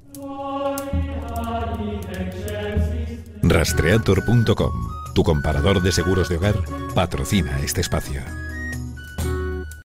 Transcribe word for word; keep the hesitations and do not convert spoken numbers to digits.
Rastreator punto com, tu comparador de seguros de hogar, patrocina este espacio.